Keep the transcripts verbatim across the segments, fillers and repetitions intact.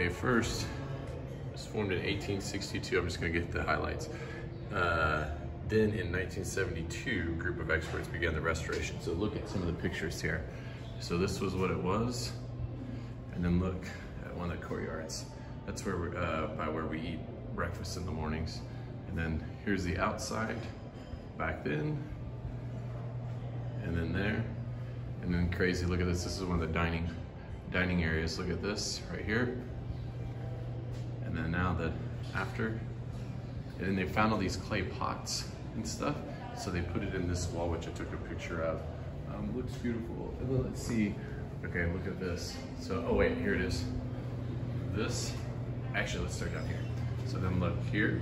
Okay, first, it was formed in eighteen sixty-two. I'm just gonna get the highlights. Uh, then in nineteen seventy-two, a group of experts began the restoration. So look at some of the pictures here. So this was what it was. And then look at one of the courtyards. That's where we're, uh, by where we eat breakfast in the mornings. And then here's the outside back then. And then there. And then crazy, look at this. This is one of the dining dining areas. Look at this right here. And then now the after. And then they found all these clay pots and stuff. So they put it in this wall, which I took a picture of. Um, looks beautiful. And then let's see. Okay, look at this. So, oh wait, here it is. This, actually let's start down here. So then look here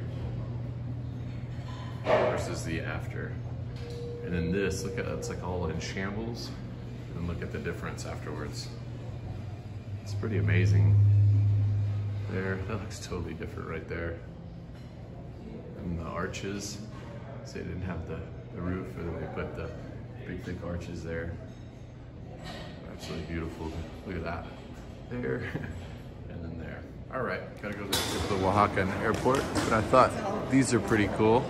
versus the after. And then this, look at, it's like all in shambles. And then look at the difference afterwards. It's pretty amazing. There, that looks totally different right there. And the arches, so they didn't have the, the roof, or then they put the big thick arches there. Absolutely beautiful. Look at that. There, and then there. All right, gotta go to the Oaxaca airport, but I thought these are pretty cool.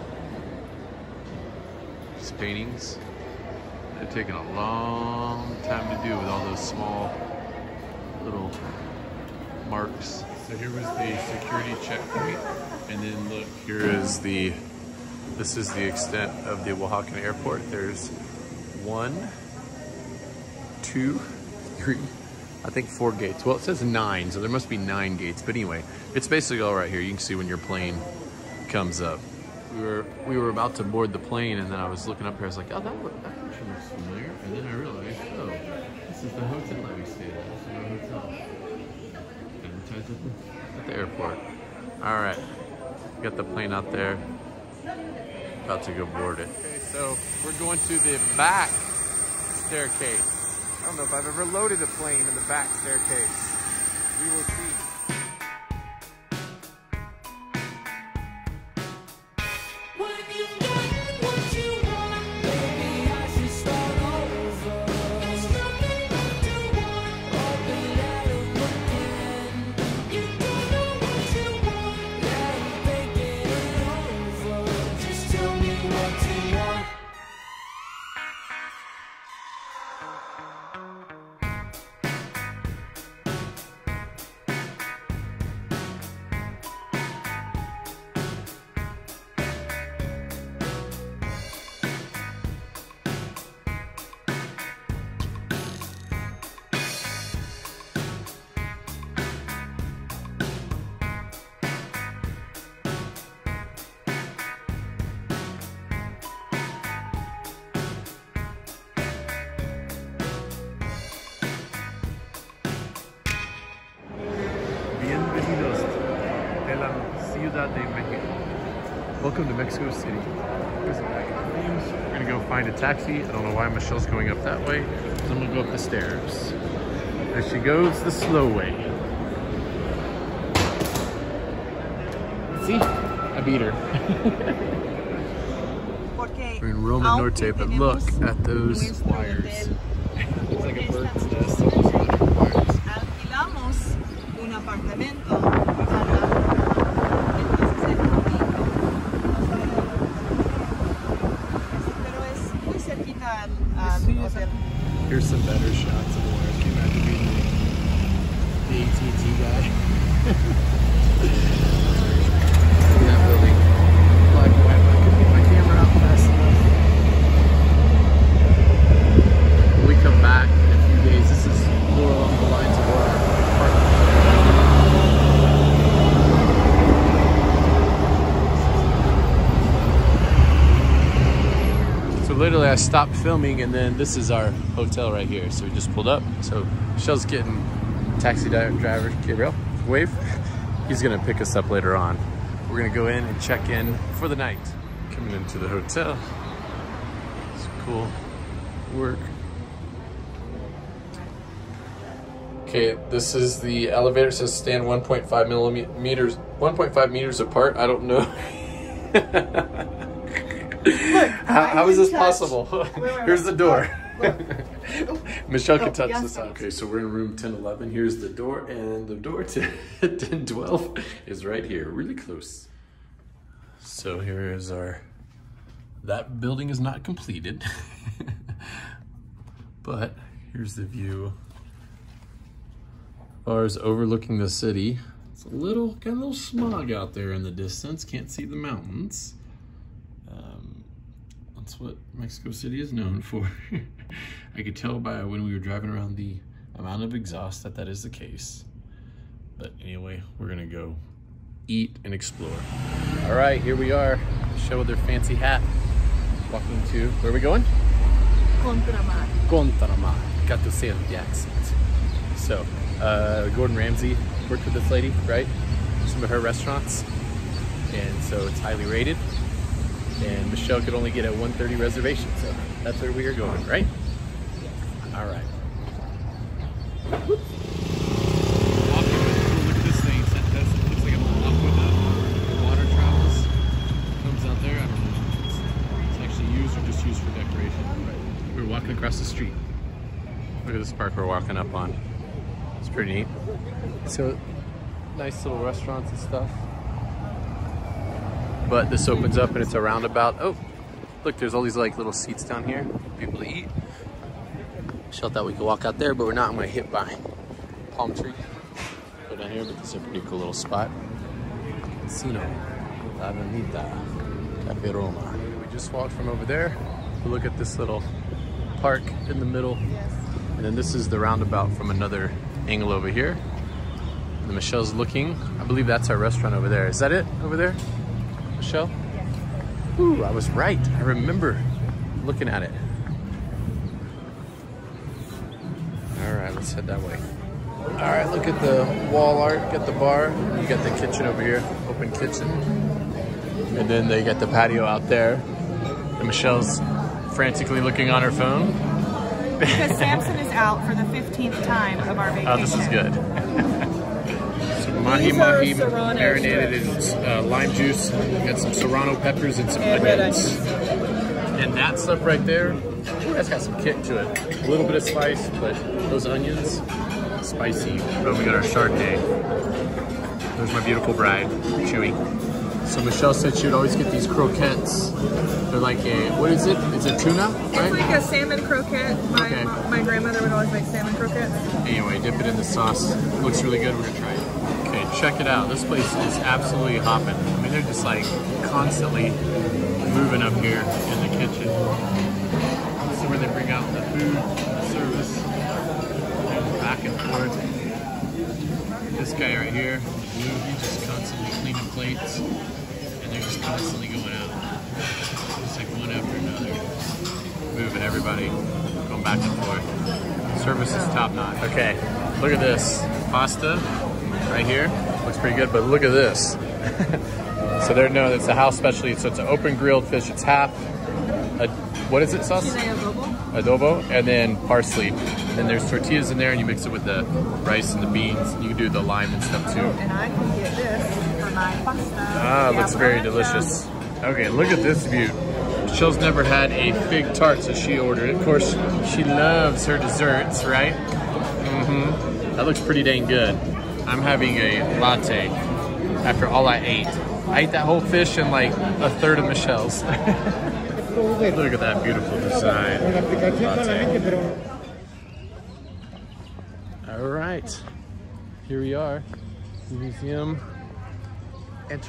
These paintings. They're taking a long time to do with all those small little marks. So here was the security checkpoint, and then look, here is the, this is the extent of the Oaxacan airport. There's one, two, three, I think four gates. Well, it says nine, so there must be nine gates. But anyway, it's basically all right here. You can see when your plane comes up. We were we were about to board the plane, and then I was looking up here. I was like, oh, that, look, that picture looks familiar. And then I realized, oh, this is the hotel that we stayed at. This is our hotel. Advertised at the, at the airport. All right, got the plane out there. About to go board it. Okay, so we're going to the back staircase. I don't know if I've ever loaded a plane in the back staircase. We will see. Ciudad de Mexico. Welcome to Mexico City. We're gonna go find a taxi. I don't know why Michelle's going up that way. So I'm gonna go up the stairs. There she goes, the slow way. See? I beat her. We're in Roma Norte, but look at those wires. It's like a bird's nest. Alquilamos un apartamento. Here's some better shots of where I came out to be the A T and T guy. Look at that building. Black and white, but I couldn't get my camera out fast enough. When we come back in a few days, this is more along the lines of where our apartment. So literally I stopped filming, and then this is our hotel right here. So we just pulled up. So Michelle's getting taxi driver, Gabriel, wave. He's gonna pick us up later on. We're gonna go in and check in for the night. Coming into the hotel. It's cool work. Okay, this is the elevator. It says stand one point five millimeters, one point five meters apart. I don't know. Look, how, how is this possible? Here's the door. Michelle can touch this out. Okay, so we're in room ten eleven. Here's the door, and the door to ten twelve is right here, really close. So here is our, that building is not completed, but here's the view. Bars overlooking the city. It's a little, got a little smog out there in the distance. Can't see the mountains. Um, that's what Mexico City is known for. I could tell by when we were driving around the amount of exhaust that that is the case. But anyway, we're gonna go eat and explore. All right, here we are. Show with their fancy hat. Walking to, where are we going? Contramar. Contramar. Got to say it with the accent. So, uh, Gordon Ramsay worked with this lady, right? Some of her restaurants. And so it's highly rated. And Michelle could only get a one thirty reservation. So that's where we are going, right? All right. Look at this thing. It looks like a lock with the water travels. Comes out there. I don't know. It's, it's actually used or just used for decoration. We're walking across the street. Look at this park we're walking up on. It's pretty neat. So nice little restaurants and stuff. But this opens up and it's a roundabout. Oh, look, there's all these like little seats down here for people to eat. Michelle thought we could walk out there, but we're not. I'm gonna hit by palm tree. Go down here, but this is a pretty cool little spot. Casino, La Avenida, Cafe Roma. We just walked from over there. We look at this little park in the middle. And then this is the roundabout from another angle over here. And Michelle's looking. I believe that's our restaurant over there. Is that it over there, Michelle? Yes. Ooh, I was right. I remember looking at it. All right, let's head that way. All right, look at the wall art. Got the bar. You got the kitchen over here, open kitchen. And then they got the patio out there. And Michelle's frantically looking on her phone. Because Samson is out for the fifteenth time of our vacation. Oh, this is good. So mahi mahi marinated in uh, lime juice. Got some serrano peppers and some and onions. And that stuff right there, that's got some kick to it. A little bit of spice, but those onions, spicy. But we got our Charque. There's my beautiful bride, Chewy. So Michelle said she would always get these croquettes. They're like a, what is it? It's a tuna, right? It's like a salmon croquette. My, Okay. my grandmother would always make salmon croquettes. Anyway, dip it in the sauce. It looks really good. We're gonna try it. Okay, check it out. This place is absolutely hopping. I mean, they're just like constantly moving up here in the kitchen. This is where they bring out the food, the service, and back and forth. This guy right here, he's just constantly cleaning plates, and they're just constantly going out. Just like one after another. Moving everybody, going back and forth. Service is top notch. Okay, look at this. Pasta right here. Looks pretty good, but look at this. So they're known, it's a house specialty, so it's an open grilled fish. It's half, a, what is it sauce? Adobo. Adobo, and then parsley. And then there's tortillas in there, and you mix it with the rice and the beans. You can do the lime and stuff too. And I can get this for my pasta. Ah, it looks very delicious. Okay, look at this view. Michelle's never had a fig tart, so she ordered it. Of course, she loves her desserts, right? Mm-hmm. That looks pretty dang good. I'm having a latte after all I ate. I ate that whole fish in like a third of Michelle's. Look at that beautiful design. Latte. All right, here we are, museum. Enter.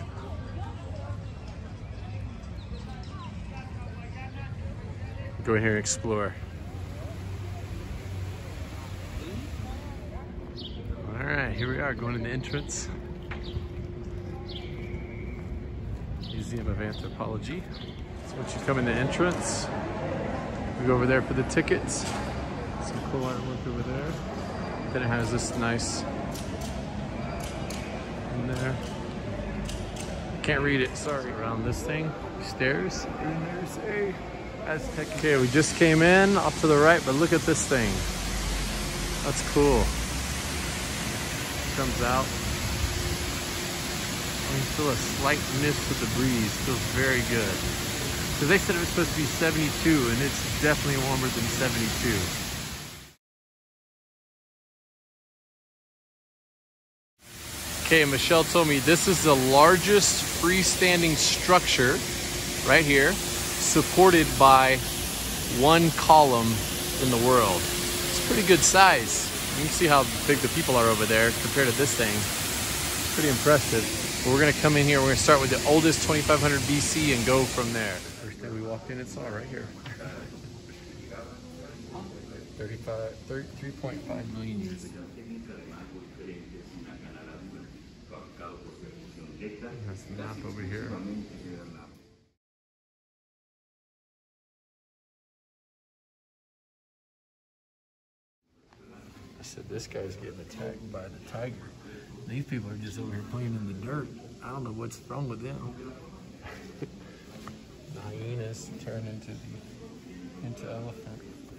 Go in here and explore. All right, here we are, going in the entrance. Museum of Anthropology. So once you come in the entrance, we go over there for the tickets. Some cool artwork over there. Then it has this nice in there. Can't read it, sorry. Around this thing, stairs, and there's a Aztec. Okay, we just came in off to the right, but look at this thing. That's cool. Comes out. I mean, still a slight mist with the breeze. Feels very good. Because they said it was supposed to be seventy-two, and it's definitely warmer than seventy-two. Okay, Michelle told me this is the largest freestanding structure right here, supported by one column in the world. It's pretty good size. You can see how big the people are over there compared to this thing. Pretty impressive. But we're gonna come in here, we're gonna start with the oldest twenty-five hundred B C and go from there. First day we walked in and saw right here. thirty-five, three point five million years ago. That's the map over here. I said, this guy's getting attacked by the tiger. These people are just over here playing in the dirt. I don't know what's wrong with them. The hyenas turn into the into elephant.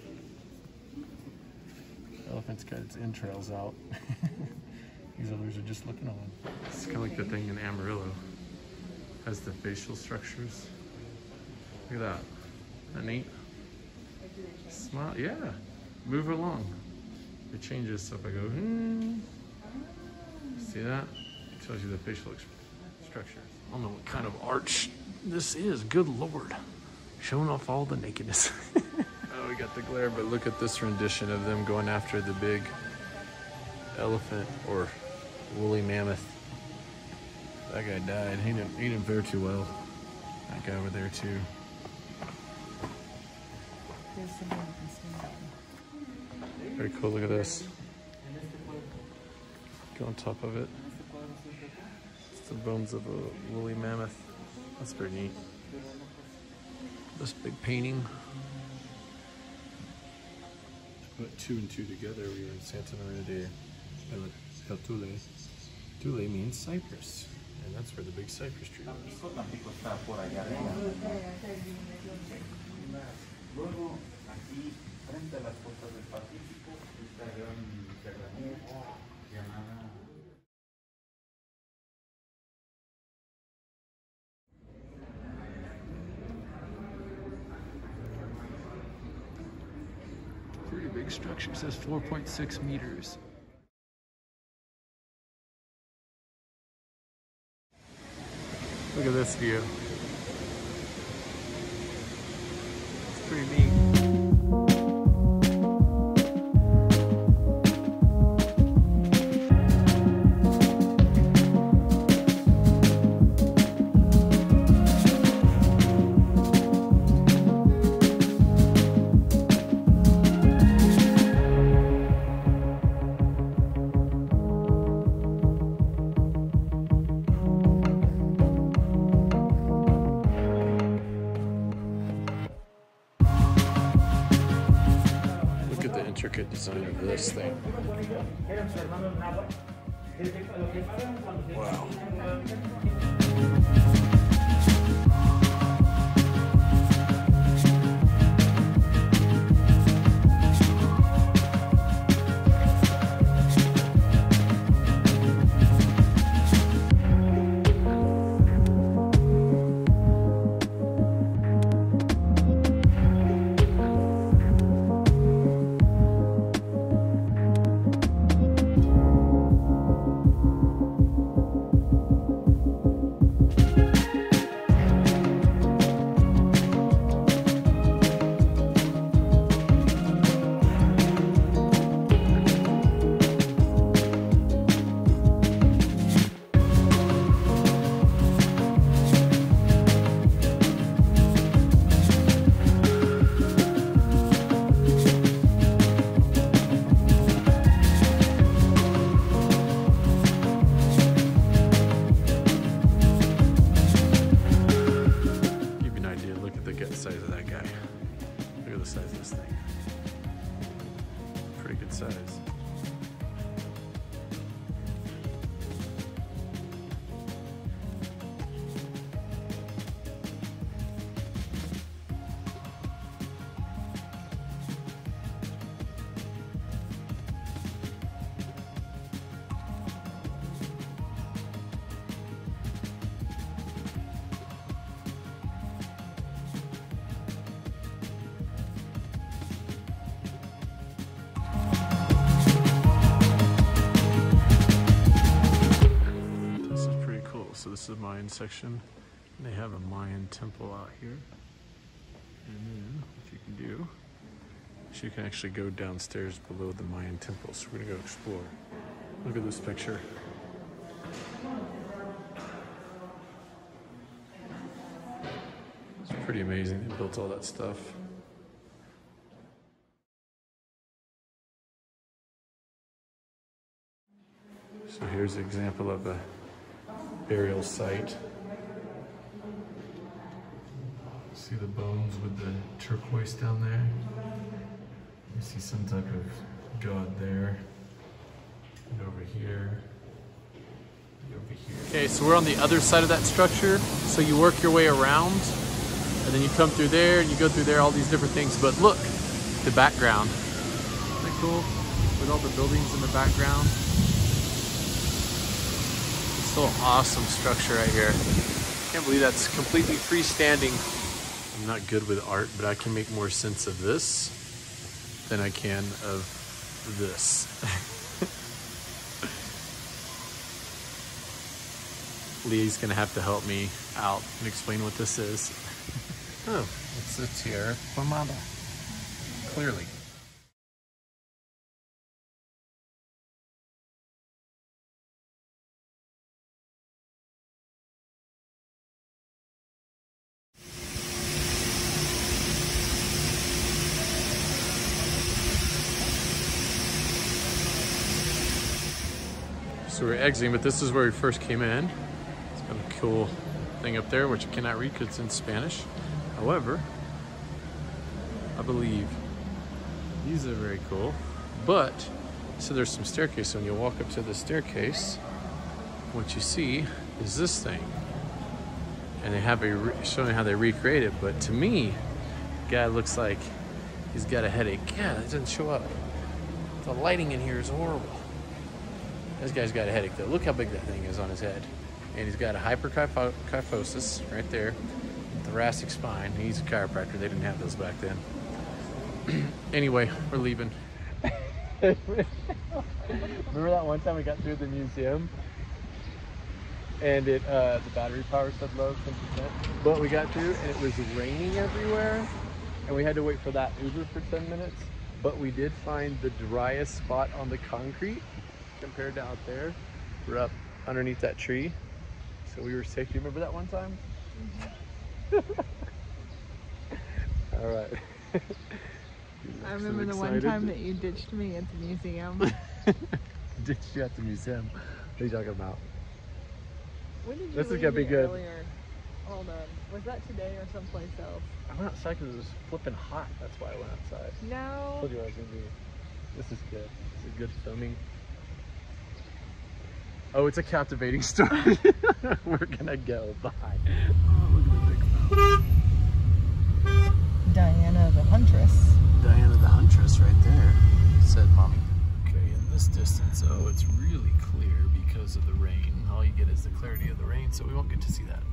Elephant's got its entrails out. These others are just looking on. It's kind of like the thing in Amarillo. Has the facial structures. Look at that. Isn't that neat? Smile. Yeah. Move along. It changes. So if I go, hmm. See that? It tells you the facial structures. I don't know what kind of arch this is. Good Lord. Showing off all the nakedness. Oh, we got the glare, but look at this rendition of them going after the big elephant or woolly mammoth. That guy died. He didn't, he didn't fare too well. That guy over there too. Very cool. Look at this. Go on top of it. It's the bones of a woolly mammoth. That's pretty neat. This big painting. Put two and two together. We were in Santa Maria de El Tule. Tule means cypress, and that's where the big cypress tree is. Pretty big structure. It says four point six meters. Look at this view. It's pretty neat. Intricate design of this thing. Wow. Size. Mayan section. They have a Mayan temple out here. And then what you can do is you can actually go downstairs below the Mayan temple. So we're gonna go explore. Look at this picture. It's pretty amazing. They built all that stuff. So here's an example of a burial site. See the bones with the turquoise down there? You see some type of god there. And over here. And over here. Okay, so we're on the other side of that structure. So you work your way around, and then you come through there, and you go through there, all these different things. But look, the background. Isn't that cool? With all the buildings in the background. It's a little awesome structure right here. Can't believe that's completely freestanding. I'm not good with art, but I can make more sense of this than I can of this. Lee's gonna have to help me out and explain what this is. Oh, it's a Tierra Quemada. Clearly. So we're exiting, but this is where we first came in. It's got a cool thing up there, which you cannot read because it's in Spanish. However, I believe these are very cool. But, so there's some staircase. So when you walk up to the staircase, what you see is this thing. And they have a, showing how they recreate it. But to me, the guy looks like he's got a headache. Yeah, it doesn't show up. The lighting in here is horrible. This guy's got a headache though. Look how big that thing is on his head. And he's got a hyperkyphosis right there, thoracic spine. He's a chiropractor. They didn't have those back then. Anyway, we're leaving. Remember that one time we got through the museum? And it uh, the battery power said low, ten percent. But we got through and it was raining everywhere. And we had to wait for that Uber for ten minutes. But we did find the driest spot on the concrete. Compared to out there, we're up underneath that tree, so we were safe. Do you remember that one time? Mm-hmm. All right. I remember so the one time that you ditched me at the museum. Ditched you at the museum? What are you talking about? When did you this leave is gonna be good. Earlier? Hold on. Was that today or someplace else? I went outside because it was flipping hot. That's why I went outside. No. I told you I was gonna be. This is good. This is good filming. Oh, it's a captivating story. We're gonna go. Bye. Oh, look at the big mountain. Diana the Huntress. Diana the Huntress right there, said Mommy. Okay, in this distance, oh, it's really clear because of the rain. All you get is the clarity of the rain, so we won't get to see that.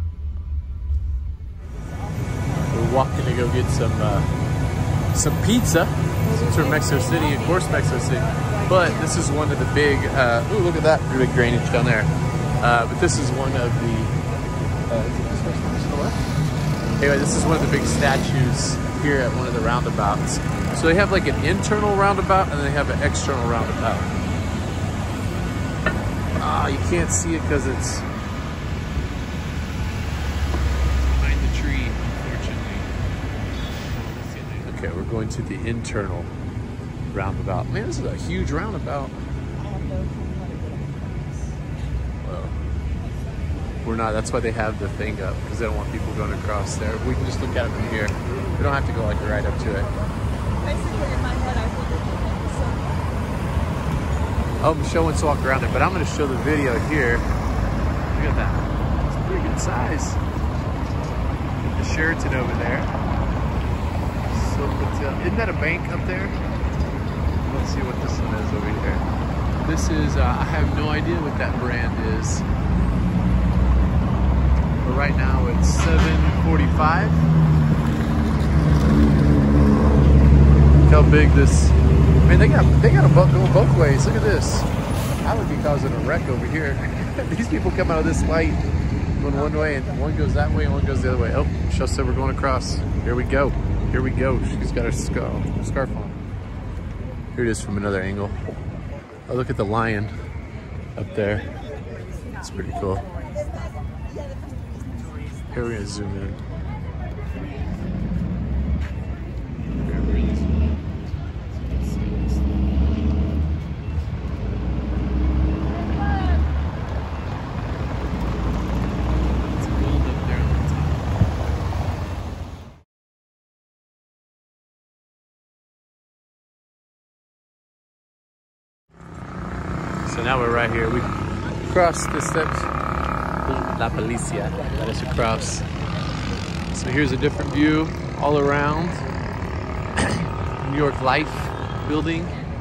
We're walking to go get some uh, some pizza. Since we're in Mexico City, of course Mexico City. But this is one of the big, uh, ooh, look at that big drainage down there. Uh, but this is one of the, uh, is it this way, to the left? Anyway, this is one of the big statues here at one of the roundabouts. So they have like an internal roundabout and they have an external roundabout. Ah, you can't see it because it's behind the tree, unfortunately. Okay, we're going to the internal roundabout. Man, this is a huge roundabout. Well, we're not. That's why they have the thing up, because they don't want people going across there. We can just look at it from here. We don't have to go like right up to it. Basically, in my head, I think oh, Michelle wants to walk around it, but I'm going to show the video here. Look at that. It's a pretty good size. The Sheraton over there. So, isn't that a bank up there? Let's see what this one is over here. This is, uh, I have no idea what that brand is. But right now it's seven forty-five. Look how big this, I mean, they got, they got a boat going both ways. Look at this. I would be causing a wreck over here. These people come out of this light going one way and one goes that way and one goes the other way. Oh, Michelle said we're going across. Here we go. Here we go. She's got her scarf, scarf on. Here it is from another angle. Oh, look at the lion up there. It's pretty cool. Here we're gonna zoom in. So now we're right here. We crossed the steps. La Policia. Let us across. So here's a different view all around. New York Life building.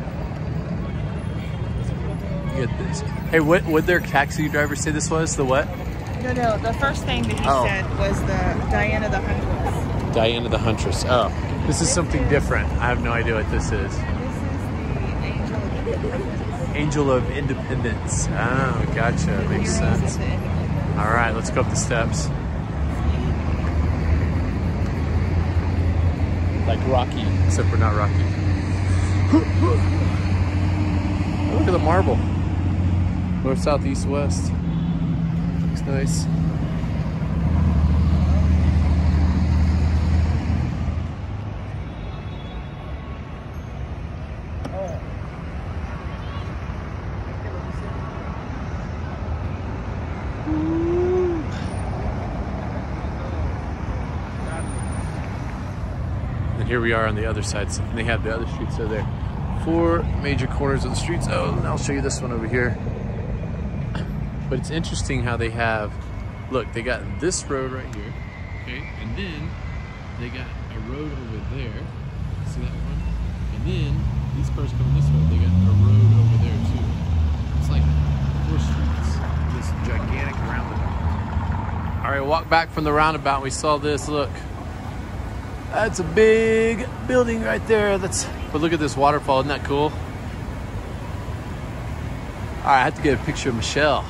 You get this. Hey, what would their taxi driver say this was? The what? No, no. The first thing that he oh. said was the Diana the Huntress. Diana the Huntress. Oh, this is something different. I have no idea what this is. Angel of Independence. Oh, gotcha. Makes sense. All right, let's go up the steps. Like Rocky, except we're not Rocky. Look at the marble. North, south, east, west. Looks nice. And here we are on the other side, and they have the other streets over there. Four major corners of the streets. Oh, and I'll show you this one over here. But it's interesting how they have, look, they got this road right here, okay? And then they got a road over there. See that one? And then these cars coming this way, they got a road over there too. It's like four streets, this gigantic roundabout. All right, walk back from the roundabout. We saw this, look. That's a big building right there. That's, but look at this waterfall, isn't that cool? All right, I have to get a picture of Michelle.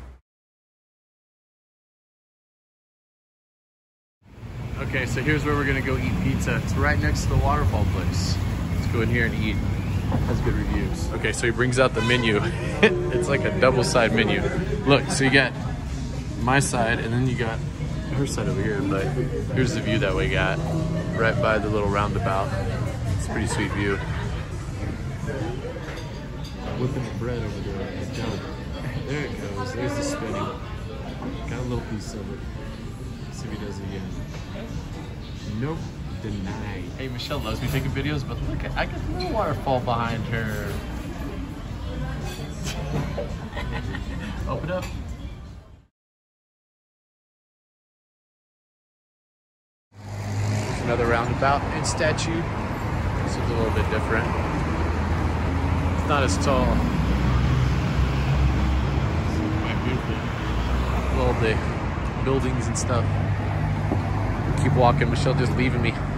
Okay, so here's where we're gonna go eat pizza. It's right next to the waterfall place. Let's go in here and eat. Has good reviews. Okay, so he brings out the menu. It's like a double side menu. Look, so you got my side and then you got her side over here, but here's the view that we got right by the little roundabout. It's a pretty sweet view. Whipping the bread over there. There it goes. There's the spinning. Got a little piece of it. Let's see if he does it again. Nope. Denied. Hey, Michelle loves me taking videos, but look, I got the waterfall behind her. Open up. There's another roundabout and statue. This is a little bit different. It's not as tall. It's quite beautiful. All the buildings and stuff. Keep walking. Michelle just leaving me.